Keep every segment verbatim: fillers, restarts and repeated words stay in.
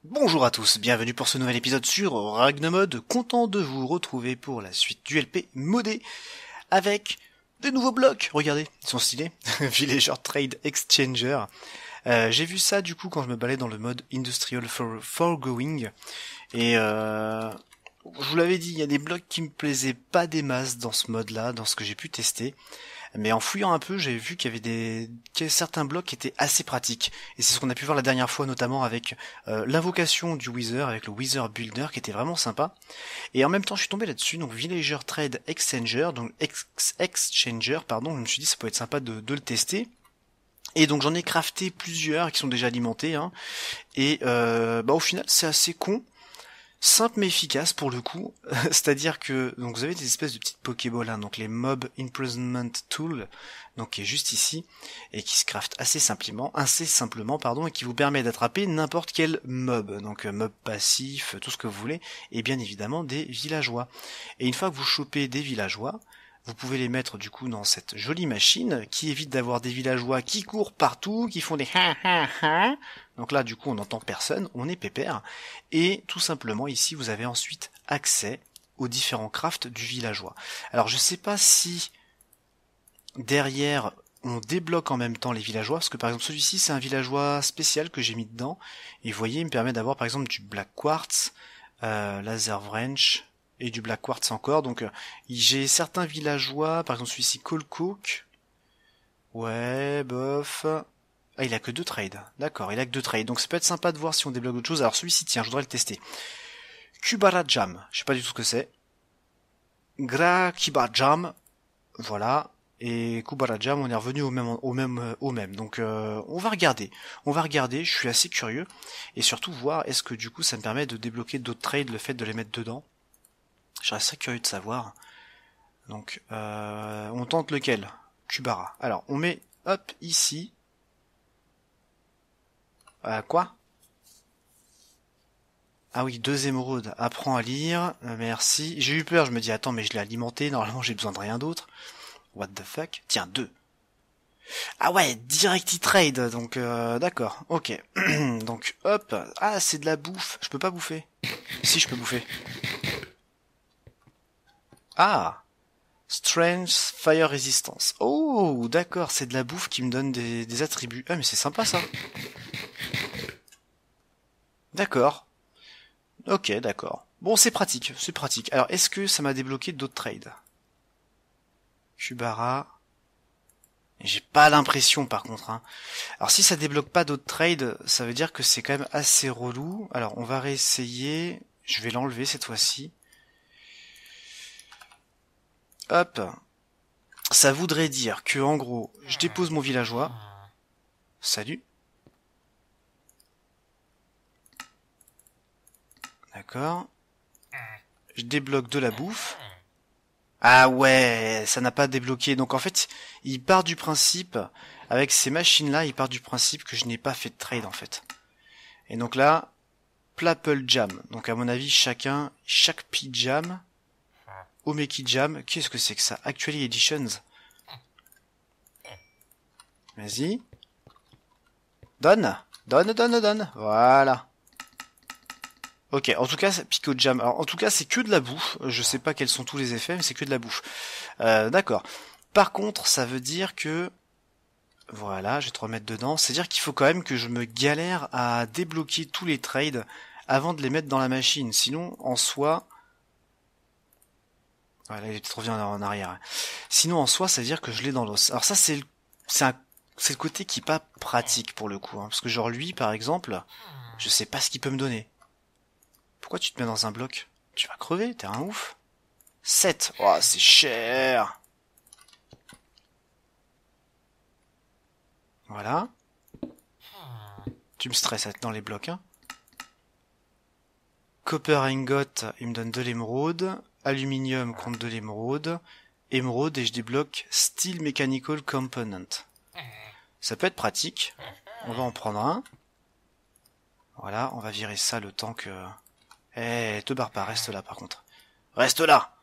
Bonjour à tous, bienvenue pour ce nouvel épisode sur Ragnemod, content de vous retrouver pour la suite du L P modé avec des nouveaux blocs, regardez, ils sont stylés, Villager Trade Exchanger. Euh, j'ai vu ça du coup quand je me baladais dans le mode Industrial for Foregoing, et euh, je vous l'avais dit, il y a des blocs qui me plaisaient pas des masses dans ce mode là, dans ce que j'ai pu tester. Mais en fouillant un peu, j'ai vu qu'il y avait des qu'il y avait certains blocs qui étaient assez pratiques. Et c'est ce qu'on a pu voir la dernière fois, notamment avec euh, l'invocation du Wither, avec le Wither Builder, qui était vraiment sympa. Et en même temps, je suis tombé là-dessus, donc Villager Trade Exchanger, donc ex Exchanger, pardon, je me suis dit ça peut être sympa de, de le tester. Et donc j'en ai crafté plusieurs qui sont déjà alimentés, hein. Et euh, bah au final c'est assez con. Simple mais efficace pour le coup, c'est-à-dire que donc vous avez des espèces de petites Pokéballs, hein, donc les Mob Imprisonment Tool, donc qui est juste ici et qui se craft assez simplement, assez simplement pardon, et qui vous permet d'attraper n'importe quel mob, donc euh, mob passif, tout ce que vous voulez, et bien évidemment des villageois. Et une fois que vous chopez des villageois, vous pouvez les mettre du coup dans cette jolie machine qui évite d'avoir des villageois qui courent partout, qui font des ha ha ha. Donc là du coup on n'entend personne, on est pépère. Et tout simplement ici vous avez ensuite accès aux différents crafts du villageois. Alors je sais pas si derrière on débloque en même temps les villageois, parce que par exemple celui-ci c'est un villageois spécial que j'ai mis dedans. Et vous voyez il me permet d'avoir par exemple du black quartz, euh, laser wrench, et du black quartz encore, donc euh, j'ai certains villageois, par exemple celui-ci Colcook, ouais, bof, ah il a que deux trades, d'accord, il a que deux trades, donc ça peut être sympa de voir si on débloque d'autres choses. Alors celui-ci, tiens, je voudrais le tester, Kubara Jam, je sais pas du tout ce que c'est, Gra Kiba Jam, voilà, et Kubara Jam, on est revenu au même, au même, au même, donc euh, on va regarder, on va regarder, je suis assez curieux, et surtout voir est-ce que du coup ça me permet de débloquer d'autres trades, le fait de les mettre dedans. Je serais assez curieux de savoir. Donc, euh, on tente lequel? Kubara. Alors, on met, hop, ici. Euh, quoi? Ah oui, deux émeraudes. Apprends à lire. Euh, merci. J'ai eu peur, je me dis, attends, mais je l'ai alimenté. Normalement, j'ai besoin de rien d'autre. What the fuck? Tiens, deux. Ah ouais, direct trade. Donc, euh, d'accord. Ok. Donc, hop. Ah, c'est de la bouffe. Je peux pas bouffer. Si, je peux bouffer. Ah! Strength, Fire Resistance. Oh, d'accord, c'est de la bouffe qui me donne des, des attributs. Ah, mais c'est sympa ça. D'accord. Ok, d'accord. Bon, c'est pratique, c'est pratique. Alors, est-ce que ça m'a débloqué d'autres trades? Kubara. J'ai pas l'impression par contre, hein. Alors, si ça débloque pas d'autres trades, ça veut dire que c'est quand même assez relou. Alors, on va réessayer. Je vais l'enlever cette fois-ci. Hop. Ça voudrait dire que, en gros, je dépose mon villageois. Salut. D'accord. Je débloque de la bouffe. Ah ouais, ça n'a pas débloqué. Donc en fait, il part du principe, avec ces machines-là, il part du principe que je n'ai pas fait de trade en fait. Et donc là, Plapple Jam. Donc à mon avis, chacun, chaque P Jam, Omeki Jam, qu'est-ce que c'est que ça? Actually Editions. Vas-y. Donne, donne, donne, donne. Voilà. Ok, en tout cas, Pico Jam. Alors, en tout cas, c'est que de la bouffe. Je sais pas quels sont tous les effets, mais c'est que de la bouffe. Euh, d'accord. Par contre, ça veut dire que... Voilà, je vais te remettre dedans. C'est-à-dire qu'il faut quand même que je me galère à débloquer tous les trades avant de les mettre dans la machine. Sinon, en soi... Voilà, il est peut-être revenu en arrière. Sinon, en soi, ça veut dire que je l'ai dans l'os. Alors ça, c'est le... c'est un... c'est le côté qui est pas pratique pour le coup. Hein. Parce que genre lui, par exemple, je sais pas ce qu'il peut me donner. Pourquoi tu te mets dans un bloc? Tu vas crever, t'es un ouf. sept. Oh, c'est cher. Voilà. Tu me stresses à être dans les blocs, hein. Copper ingot, il me donne de l'émeraude. Aluminium compte de l'émeraude. Émeraude et je débloque Steel Mechanical Component. Ça peut être pratique. On va en prendre un. Voilà, on va virer ça le temps que... Eh, te barre pas, reste là par contre. Reste là!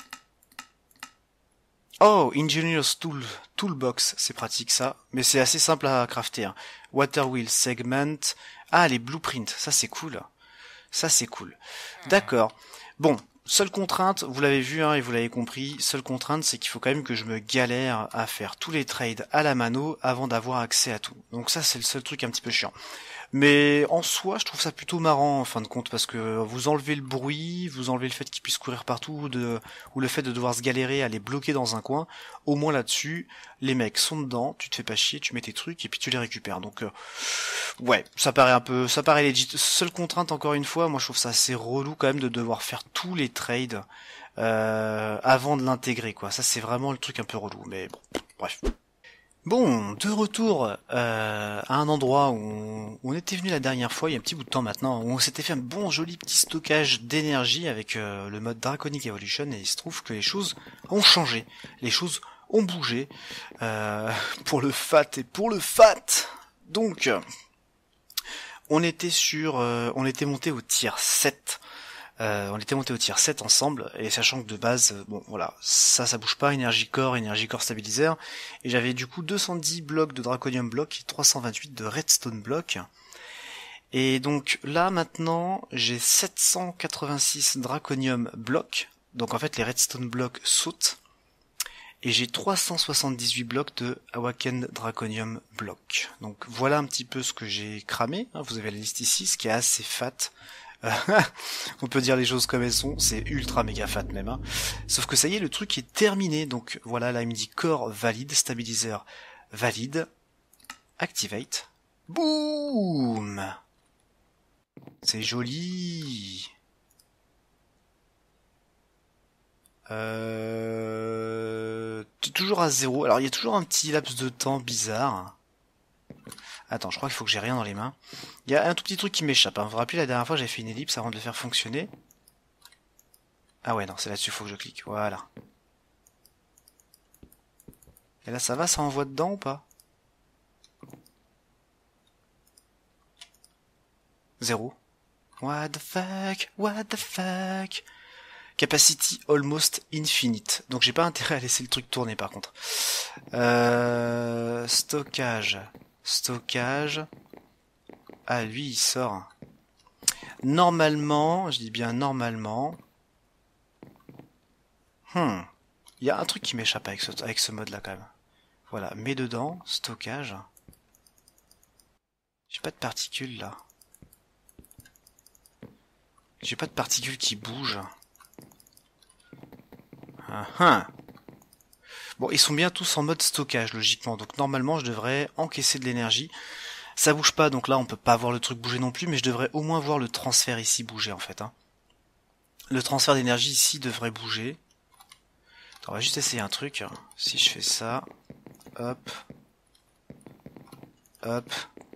Oh, Engineer's Tool, Toolbox, c'est pratique ça, mais c'est assez simple à crafter. Hein. Water Wheel Segment, Ah, les blueprints, ça c'est cool. Ça c'est cool. D'accord. Bon, seule contrainte, vous l'avez vu hein, et vous l'avez compris, seule contrainte c'est qu'il faut quand même que je me galère à faire tous les trades à la mano avant d'avoir accès à tout. Donc ça c'est le seul truc un petit peu chiant. Mais en soi, je trouve ça plutôt marrant en fin de compte parce que vous enlevez le bruit, vous enlevez le fait qu'il puisse courir partout ou, de, ou le fait de devoir se galérer à les bloquer dans un coin. Au moins là-dessus, les mecs sont dedans, tu te fais pas chier, tu mets tes trucs et puis tu les récupères. Donc euh, ouais, ça paraît un peu, ça paraît legit. Seule contrainte encore une fois, moi je trouve ça assez relou quand même de devoir faire tous les trades euh, avant de l'intégrer quoi. Ça c'est vraiment le truc un peu relou. Mais bon, bref. Bon, de retour euh, à un endroit où on, où on était venu la dernière fois, il y a un petit bout de temps maintenant, où on s'était fait un bon joli petit stockage d'énergie avec euh, le mode Draconic Evolution, et il se trouve que les choses ont changé, les choses ont bougé, euh, pour le fat et pour le fat. Donc, on était sur, euh, on était monté au tier sept. Euh, on était monté au tier sept ensemble, et sachant que de base, euh, bon voilà, ça ça bouge pas, énergie core, énergie core stabilizer, et j'avais du coup deux cent dix blocs de draconium block et trois cent vingt-huit de redstone block, et donc là maintenant j'ai sept cent quatre-vingt-six draconium block, donc en fait les redstone block sautent, et j'ai trois cent soixante-dix-huit blocs de awaken draconium block. Donc voilà un petit peu ce que j'ai cramé, hein, vous avez la liste ici, ce qui est assez fat. On peut dire les choses comme elles sont, c'est ultra méga fat même. Hein. Sauf que ça y est, le truc est terminé. Donc voilà, là il me dit core valide, stabilizer valide, activate, boum. C'est joli. Euh... Toujours à zéro. Alors il y a toujours un petit laps de temps bizarre. Attends, je crois qu'il faut que j'ai rien dans les mains. Il y a un tout petit truc qui m'échappe. Hein. Vous vous rappelez, la dernière fois, j'avais fait une ellipse avant de le faire fonctionner. Ah ouais, non, c'est là-dessus qu'il faut que je clique. Voilà. Et là, ça va, ça envoie dedans ou pas? Zéro. What the fuck? What the fuck? Capacity almost infinite. Donc j'ai pas intérêt à laisser le truc tourner par contre. Euh... Stockage. Stockage. Ah, lui, il sort. Normalement, je dis bien normalement. Hmm. Il y a un truc qui m'échappe avec ce, avec ce mode-là, quand même. Voilà, mets dedans, stockage. J'ai pas de particules, là. J'ai pas de particules qui bougent. Ah, ah. Bon, ils sont bien tous en mode stockage, logiquement. Donc, normalement, je devrais encaisser de l'énergie. Ça bouge pas, donc là on peut pas voir le truc bouger non plus, mais je devrais au moins voir le transfert ici bouger en fait. Hein. Le transfert d'énergie ici devrait bouger. Attends, on va juste essayer un truc. Si je fais ça, hop, hop,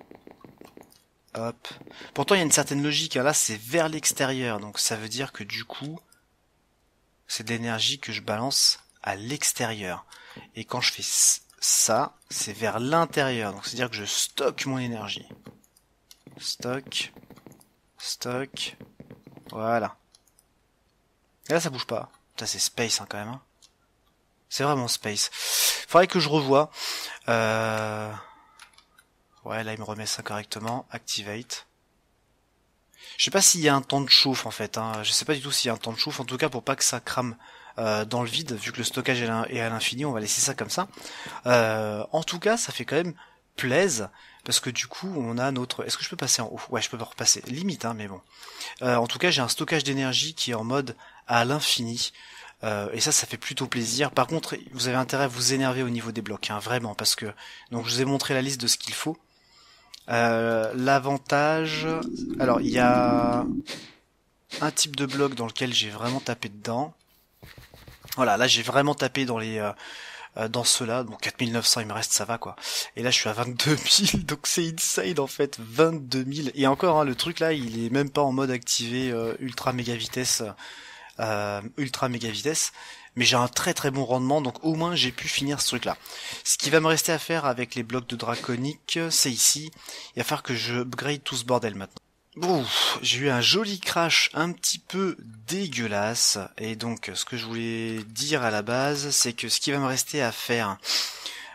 hop. Pourtant il y a une certaine logique, hein. Là c'est vers l'extérieur, donc ça veut dire que du coup, c'est de l'énergie que je balance à l'extérieur. Et quand je fais ça, c'est vers l'intérieur, donc c'est-à-dire que je stocke mon énergie. Stock, stock, voilà. Et là ça bouge pas. Ça c'est space hein, quand même. Hein. C'est vraiment space. Faudrait que je revoie. Euh... Ouais, là il me remet ça correctement. Activate. Je sais pas s'il y a un temps de chauffe en fait. Hein. Je sais pas du tout s'il y a un temps de chauffe. En tout cas pour pas que ça crame euh, dans le vide, vu que le stockage est à l'infini, on va laisser ça comme ça. Euh, en tout cas, ça fait quand même plaise. Parce que du coup, on a notre... Est-ce que je peux passer en haut? Ouais, je peux pas repasser. Limite, hein, mais bon. Euh, en tout cas, j'ai un stockage d'énergie qui est en mode à l'infini. Euh, et ça, ça fait plutôt plaisir. Par contre, vous avez intérêt à vous énerver au niveau des blocs, hein, vraiment. Parce que... Donc, je vous ai montré la liste de ce qu'il faut. Euh, L'avantage... Alors, il y a un type de bloc dans lequel j'ai vraiment tapé dedans. Voilà, là, j'ai vraiment tapé dans les... Euh, dans ceux-là, bon quatre mille neuf cents il me reste, ça va quoi. Et là je suis à vingt-deux mille, donc c'est insane en fait, vingt-deux mille. Et encore, hein, le truc là, il est même pas en mode activé euh, ultra méga vitesse, euh, ultra méga vitesse. Mais j'ai un très très bon rendement, donc au moins j'ai pu finir ce truc là. Ce qui va me rester à faire avec les blocs de draconique, c'est ici. Il va falloir que je upgrade tout ce bordel maintenant. Bon, j'ai eu un joli crash un petit peu dégueulasse, et donc ce que je voulais dire à la base, c'est que ce qui va me rester à faire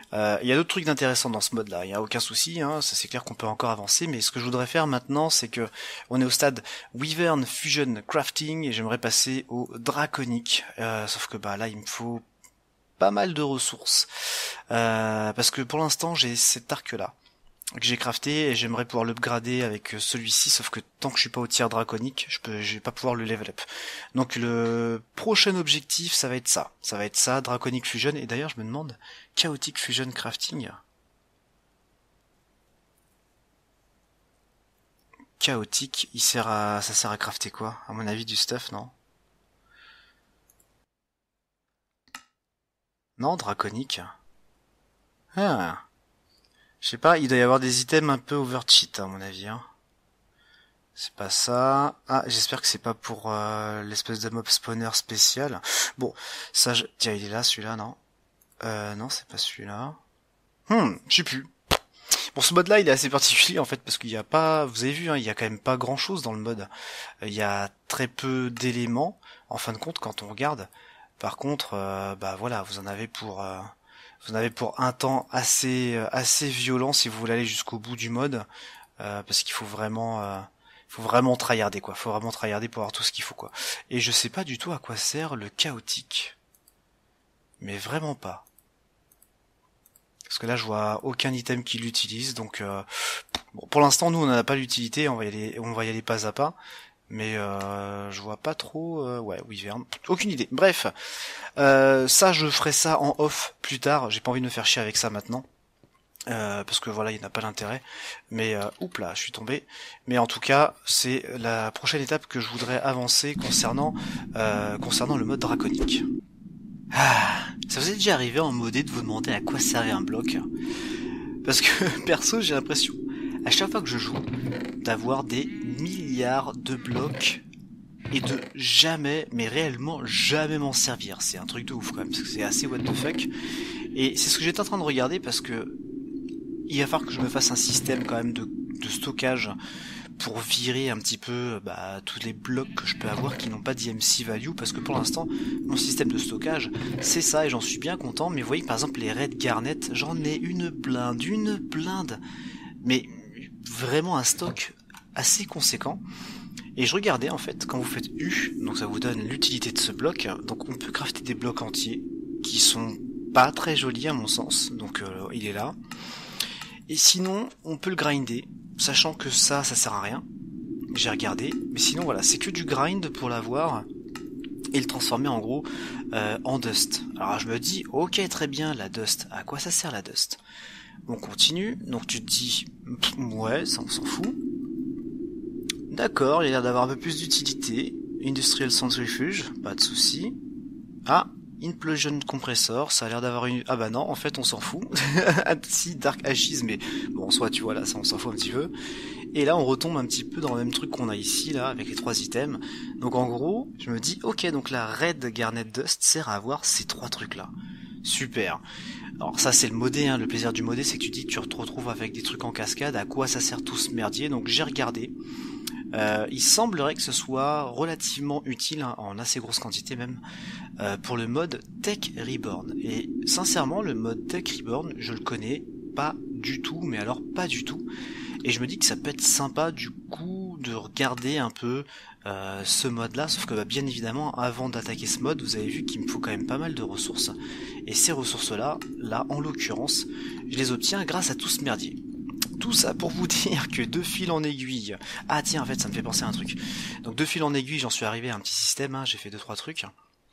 Euh, Il y a d'autres trucs d'intéressants dans ce mode là, il y a aucun souci, hein, ça c'est clair qu'on peut encore avancer, mais ce que je voudrais faire maintenant c'est que on est au stade Wyvern Fusion Crafting et j'aimerais passer au Draconic, euh, sauf que bah là il me faut pas mal de ressources, euh, parce que pour l'instant j'ai cet arc là que j'ai crafté et j'aimerais pouvoir l'upgrader avec celui-ci, sauf que tant que je suis pas au tiers draconique, je peux, je vais pas pouvoir le level up. Donc le prochain objectif, ça va être ça. Ça va être ça, Draconic Fusion, et d'ailleurs je me demande, Chaotic Fusion Crafting. Chaotic, il sert à, ça sert à crafter quoi? À mon avis du stuff, non? Non, Draconic. Ah. Je sais pas, il doit y avoir des items un peu overcheat à mon avis, hein. C'est pas ça. Ah, j'espère que c'est pas pour euh, l'espèce de mob spawner spécial. Bon, ça, je... tiens, il est là, celui-là, non? Euh, non, c'est pas celui-là. Hmm, je sais plus. Bon, ce mode-là, il est assez particulier, en fait, parce qu'il y a pas... Vous avez vu, hein, il y a quand même pas grand-chose dans le mode. Il y a très peu d'éléments, en fin de compte, quand on regarde. Par contre, euh, bah voilà, vous en avez pour... Euh... Vous en avez pour un temps assez euh, assez violent si vous voulez aller jusqu'au bout du mode, euh, parce qu'il faut vraiment euh, faut vraiment tryharder quoi, faut vraiment tryharder pour avoir tout ce qu'il faut quoi. Et je sais pas du tout à quoi sert le chaotique, mais vraiment pas. Parce que là je vois aucun item qui l'utilise, donc euh, bon, pour l'instant nous on n'en a pas l'utilité, on va y aller on va y aller pas à pas. Mais euh, je vois pas trop... Euh, ouais, Wyvern, aucune idée. Bref, euh, ça je ferai ça en off plus tard, j'ai pas envie de me faire chier avec ça maintenant. Euh, parce que voilà, il n'y en a pas d'intérêt. Mais, euh, oups là, je suis tombé. Mais en tout cas, c'est la prochaine étape que je voudrais avancer concernant, euh, concernant le mode draconique. Ah, ça vous est déjà arrivé en modé de vous demander à quoi servait un bloc? Parce que, perso, j'ai l'impression, à chaque fois que je joue, d'avoir des milliards de blocs et de jamais, mais réellement jamais m'en servir. C'est un truc de ouf quand même, parce que c'est assez what the fuck. Et c'est ce que j'étais en train de regarder parce que il va falloir que je me fasse un système quand même de, de stockage pour virer un petit peu bah, tous les blocs que je peux avoir qui n'ont pas d'I M C value, parce que pour l'instant mon système de stockage c'est ça et j'en suis bien content. Mais vous voyez que par exemple les Red Garnet, j'en ai une blinde, une blinde, mais vraiment un stock assez conséquent. Et je regardais en fait, quand vous faites U, donc ça vous donne l'utilité de ce bloc, donc on peut crafter des blocs entiers qui sont pas très jolis à mon sens, donc euh, il est là. Et sinon on peut le grinder, sachant que ça, ça sert à rien, j'ai regardé, mais sinon voilà, c'est que du grind pour l'avoir et le transformer en gros euh, en dust. Alors je me dis, ok très bien la dust, à quoi ça sert la dust? On continue, donc tu te dis, pff, ouais ça on s'en fout. D'accord, il a l'air d'avoir un peu plus d'utilité. Industrial Centrifuge, pas de souci. Ah, Implosion Compressor, ça a l'air d'avoir une... Ah bah non, en fait on s'en fout. Si, Dark Ashes, mais bon, en soi tu vois là, ça on s'en fout un petit peu. Et là on retombe un petit peu dans le même truc qu'on a ici, là, avec les trois items. Donc en gros, je me dis, ok, donc la Red Garnet Dust sert à avoir ces trois trucs là. Super. Alors ça c'est le modé, hein. Le plaisir du modé c'est que tu dis que tu te retrouves avec des trucs en cascade, à quoi ça sert tout ce merdier. Donc j'ai regardé. Euh, il semblerait que ce soit relativement utile, hein, en assez grosse quantité même, euh, pour le mode Tech Reborn. Et sincèrement, le mode Tech Reborn, je le connais pas du tout, mais alors pas du tout. Et je me dis que ça peut être sympa du coup de regarder un peu euh, ce mode-là, sauf que bah, bien évidemment, avant d'attaquer ce mode, vous avez vu qu'il me faut quand même pas mal de ressources. Et ces ressources-là, là en l'occurrence, je les obtiens grâce à tout ce merdier. Tout ça pour vous dire que de fil en aiguille... Ah tiens, en fait, ça me fait penser à un truc. Donc de fil en aiguille, j'en suis arrivé à un petit système, hein, j'ai fait deux trois trucs.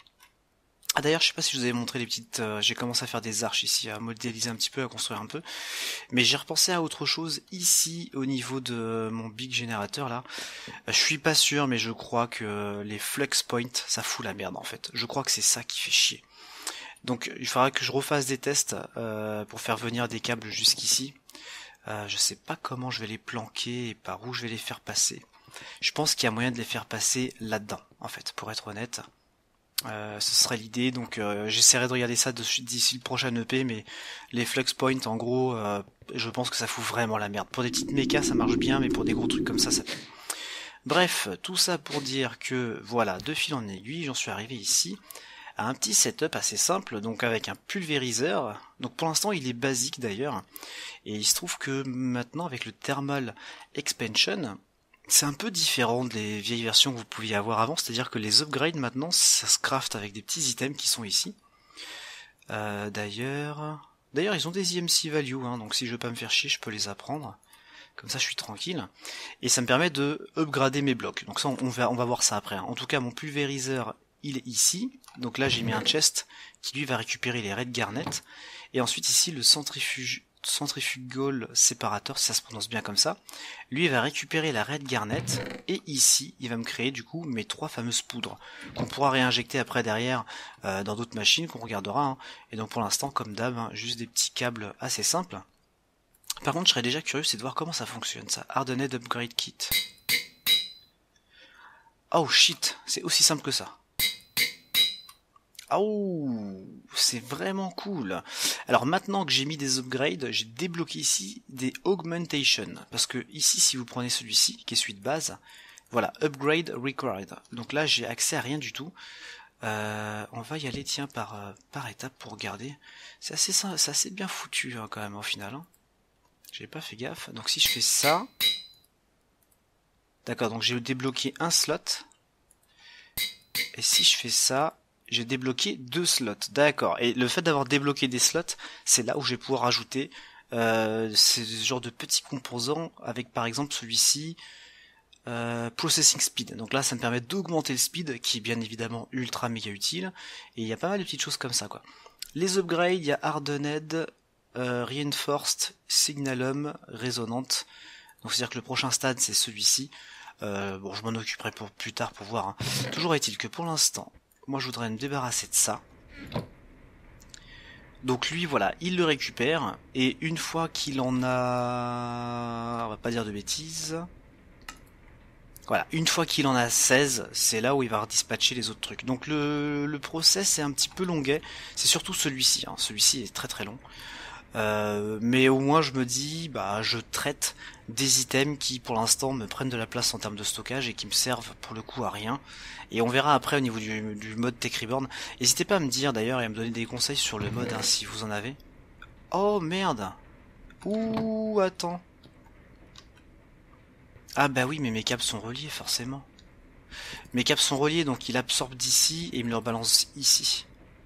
Ah d'ailleurs, je sais pas si je vous avais montré les petites... Euh, j'ai commencé à faire des arches ici, à modéliser un petit peu, à construire un peu. Mais j'ai repensé à autre chose ici, au niveau de mon big générateur, là. Euh, je suis pas sûr, mais je crois que les flux points, ça fout la merde, en fait. Je crois que c'est ça qui fait chier. Donc il faudra que je refasse des tests euh, pour faire venir des câbles jusqu'ici. Euh, je sais pas comment je vais les planquer et par où je vais les faire passer. Je pense qu'il y a moyen de les faire passer là-dedans, en fait, pour être honnête. Euh, ce serait l'idée, donc euh, j'essaierai de regarder ça d'ici le prochain E P, mais les flux points, en gros, euh, je pense que ça fout vraiment la merde. Pour des petites mechas, ça marche bien, mais pour des gros trucs comme ça, ça fait... Bref, tout ça pour dire que, voilà, de fil en aiguille, j'en suis arrivé ici a un petit setup assez simple, donc avec un pulvériseur. Donc pour l'instant il est basique d'ailleurs, et il se trouve que maintenant avec le Thermal Expansion, c'est un peu différent des vieilles versions que vous pouviez avoir avant, c'est-à-dire que les upgrades maintenant ça se craft avec des petits items qui sont ici. Euh, d'ailleurs, d'ailleurs ils ont des E M C value, hein, donc si je veux pas me faire chier je peux les apprendre. Comme ça je suis tranquille. Et ça me permet de upgrader mes blocs. Donc ça on va, on va voir ça après. En tout cas mon pulvériseur il est ici. Donc là j'ai mis un chest qui lui va récupérer les red garnet. Et ensuite ici le centrifuge, centrifugal séparateur, si ça se prononce bien comme ça. Lui il va récupérer la red garnet. Et ici il va me créer du coup mes trois fameuses poudres. Qu'on pourra réinjecter après derrière euh, dans d'autres machines qu'on regardera. Hein. Et donc pour l'instant comme d'hab, hein, juste des petits câbles assez simples. Par contre, je serais déjà curieux, c'est de voir comment ça fonctionne, ça. Hardened Upgrade Kit. Oh shit, c'est aussi simple que ça. Oh, c'est vraiment cool. Alors maintenant que j'ai mis des upgrades, j'ai débloqué ici des augmentation. Parce que ici, si vous prenez celui-ci, qui est celui de base, voilà, upgrade required. Donc là, j'ai accès à rien du tout. Euh, on va y aller, tiens, par, euh, par étape pour regarder. C'est assez, c'est assez bien foutu hein, quand même au final. Hein. J'ai pas fait gaffe. Donc si je fais ça... D'accord, donc j'ai débloqué un slot. Et si je fais ça, j'ai débloqué deux slots. D'accord. Et le fait d'avoir débloqué des slots, c'est là où je vais pouvoir ajouter euh, ce genre de petits composants avec par exemple celui-ci, euh, Processing Speed. Donc là, ça me permet d'augmenter le speed, qui est bien évidemment ultra méga utile. Et il y a pas mal de petites choses comme ça, quoi. Les upgrades, il y a Hardened... Euh, Reinforced, Signalum, Résonante. Donc c'est-à-dire que le prochain stade c'est celui-ci. Euh, bon, je m'en occuperai pour plus tard pour voir. Hein. Toujours est-il que pour l'instant, moi je voudrais me débarrasser de ça. Donc lui, voilà, il le récupère. Et une fois qu'il en a... On va pas dire de bêtises. Voilà, une fois qu'il en a seize, c'est là où il va redispatcher les autres trucs. Donc le, le process est un petit peu longuet. C'est surtout celui-ci. Hein. Celui-ci est très très long. Euh, mais au moins je me dis, bah je traite des items qui pour l'instant me prennent de la place en termes de stockage et qui me servent pour le coup à rien. Et on verra après au niveau du, du mode Tech Reborn. N'hésitez pas à me dire d'ailleurs et à me donner des conseils sur le mode hein, si vous en avez. Oh merde. Ouh attends. Ah bah oui mais mes câbles sont reliés forcément. Mes câbles sont reliés donc il absorbe d'ici et il me le rebalance ici.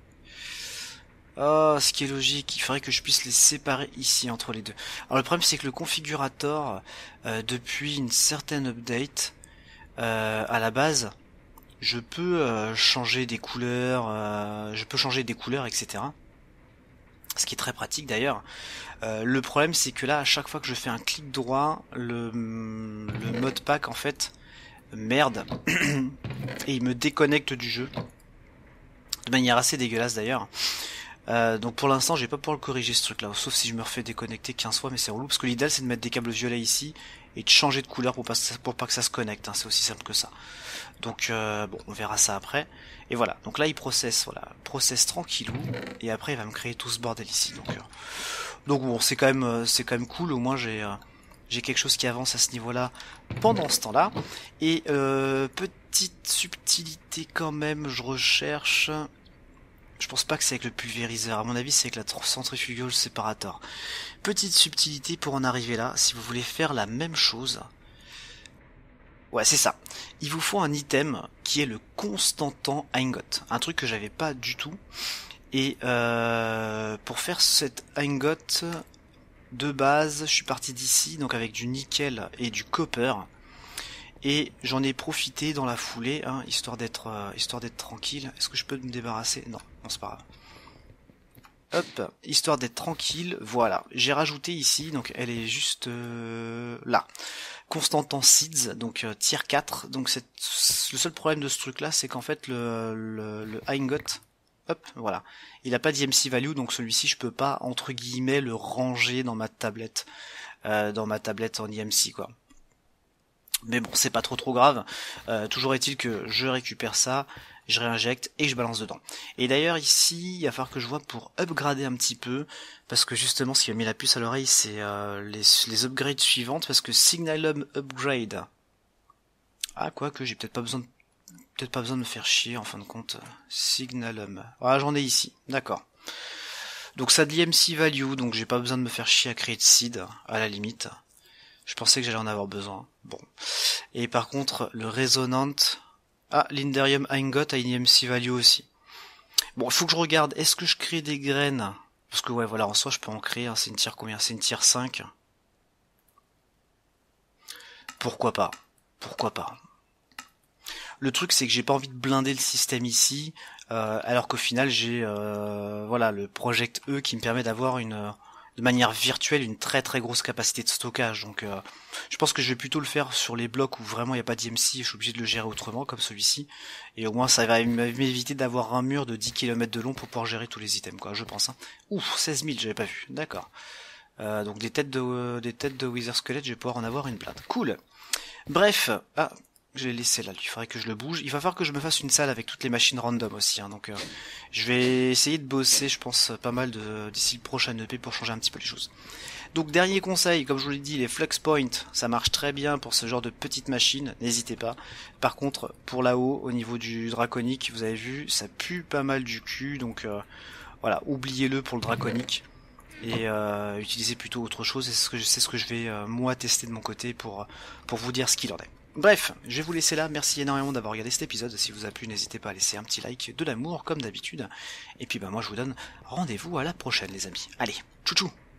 Oh, ce qui est logique, il faudrait que je puisse les séparer ici entre les deux. Alors le problème c'est que le configurateur, euh, depuis une certaine update, euh, à la base, je peux euh, changer des couleurs, euh, je peux changer des couleurs, et cetera. Ce qui est très pratique d'ailleurs. Euh, le problème c'est que là, à chaque fois que je fais un clic droit, le, le mode pack en fait merde et il me déconnecte du jeu de manière assez dégueulasse d'ailleurs. Euh, donc pour l'instant je vais pas pouvoir le corriger ce truc là, sauf si je me refais déconnecter quinze fois, mais c'est relou parce que l'idéal c'est de mettre des câbles violets ici et de changer de couleur pour pas, pour pas que ça se connecte, hein. C'est aussi simple que ça. Donc euh, bon, on verra ça après. Et voilà, donc là il processe, voilà, processe tranquillou, et après il va me créer tout ce bordel ici. Donc, euh, donc bon, c'est quand même, euh, c'est quand même cool, au moins j'ai euh, j'ai quelque chose qui avance à ce niveau-là pendant ce temps-là. Et euh, petite subtilité quand même, je recherche. Je pense pas que c'est avec le pulvériseur, à mon avis c'est avec la centrifugal séparateur. Petite subtilité pour en arriver là, si vous voulez faire la même chose. Ouais c'est ça, il vous faut un item qui est le constantant ingot, un truc que j'avais pas du tout. Et euh, pour faire cet ingot de base, je suis parti d'ici, donc avec du nickel et du copper. Et j'en ai profité dans la foulée, hein, histoire d'être euh, histoire d'être tranquille. Est-ce que je peux me débarrasser? Non, non c'est pas grave. Hop, histoire d'être tranquille, voilà. J'ai rajouté ici, donc elle est juste euh, là. Constantant Seeds, donc euh, tier quatre. Donc c'est le seul problème de ce truc là, c'est qu'en fait le, le, le ingot, hop, voilà. Il a pas d'E M C value, donc celui-ci je peux pas entre guillemets le ranger dans ma tablette. Euh, dans ma tablette en E M C quoi. Mais bon, c'est pas trop trop grave. Euh, toujours est-il que je récupère ça, je réinjecte et je balance dedans. Et d'ailleurs ici, il va falloir que je vois pour upgrader un petit peu, parce que justement ce qui m'a mis la puce à l'oreille, c'est euh, les, les upgrades suivantes, parce que Signalum Upgrade. Ah quoi que j'ai peut-être pas besoin de... peut-être pas besoin de me faire chier en fin de compte. Signalum. Ah, j'en ai ici, d'accord. Donc ça de l'I M C value, donc j'ai pas besoin de me faire chier à créer de seed, à la limite. Je pensais que j'allais en avoir besoin. Bon. Et par contre, le résonant... Ah, l'Inderium Ingot a une I M C value aussi. Bon, il faut que je regarde, est-ce que je crée des graines? Parce que ouais, voilà, en soi, je peux en créer, hein. C'est une tier combien? C'est une tier cinq. Pourquoi pas? Pourquoi pas? Le truc, c'est que j'ai pas envie de blinder le système ici, euh, alors qu'au final, j'ai euh, voilà le Project E qui me permet d'avoir une euh, de manière virtuelle une très très grosse capacité de stockage. Donc, euh, je pense que je vais plutôt le faire sur les blocs où vraiment il n'y a pas d'I M C, je suis obligé de le gérer autrement, comme celui-ci. Et au moins, ça va m'éviter d'avoir un mur de dix kilomètres de long pour pouvoir gérer tous les items, quoi, je pense. Hein. Ouf, seize mille, j'avais pas vu. D'accord. Euh, donc des têtes de euh, des têtes de Wither Skelett, je vais pouvoir en avoir une blinde. Cool. Bref, ah. Je l'ai laissé là, il faudrait que je le bouge. Il va falloir que je me fasse une salle avec toutes les machines random aussi. Hein. Donc euh, je vais essayer de bosser, je pense, pas mal de d'ici le prochain E P pour changer un petit peu les choses. Donc dernier conseil, comme je vous l'ai dit, les Flux Point, ça marche très bien pour ce genre de petites machines, n'hésitez pas. Par contre, pour là-haut, au niveau du draconique, vous avez vu, ça pue pas mal du cul. Donc euh, voilà, oubliez-le pour le draconique. Et euh, utilisez plutôt autre chose, c'est ce que, c'est ce que je vais euh, moi tester de mon côté pour, pour vous dire ce qu'il en est. Bref, je vais vous laisser là, merci énormément d'avoir regardé cet épisode, si vous a plu n'hésitez pas à laisser un petit like, de l'amour comme d'habitude, et puis bah moi je vous donne rendez-vous à la prochaine les amis. Allez, tchou tchou.